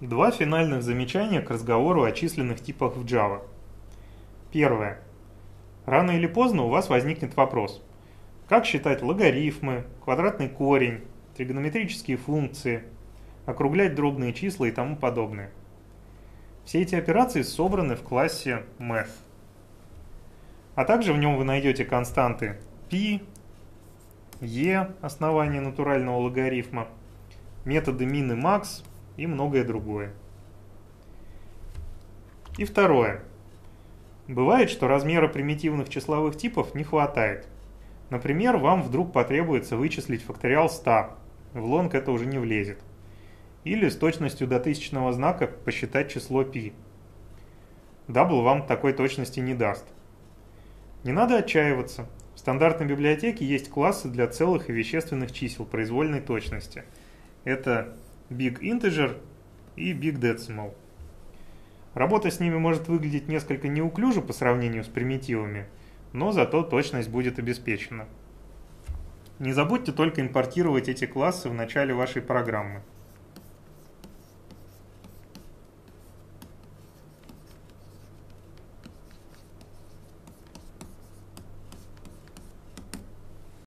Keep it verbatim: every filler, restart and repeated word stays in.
Два финальных замечания к разговору о численных типах в Java. Первое. Рано или поздно у вас возникнет вопрос. Как считать логарифмы, квадратный корень, тригонометрические функции, округлять дробные числа и тому подобное. Все эти операции собраны в классе Math. А также в нем вы найдете константы π, e, основание натурального логарифма, методы min и max и многое другое. И второе. Бывает, что размера примитивных числовых типов не хватает. Например, вам вдруг потребуется вычислить факториал ста, в лонг это уже не влезет. Или с точностью до тысячного знака посчитать число π. Дабл вам такой точности не даст. Не надо отчаиваться. В стандартной библиотеке есть классы для целых и вещественных чисел произвольной точности. Это Big Integer и Big Decimal. Работа с ними может выглядеть несколько неуклюже по сравнению с примитивами, но зато точность будет обеспечена. Не забудьте только импортировать эти классы в начале вашей программы.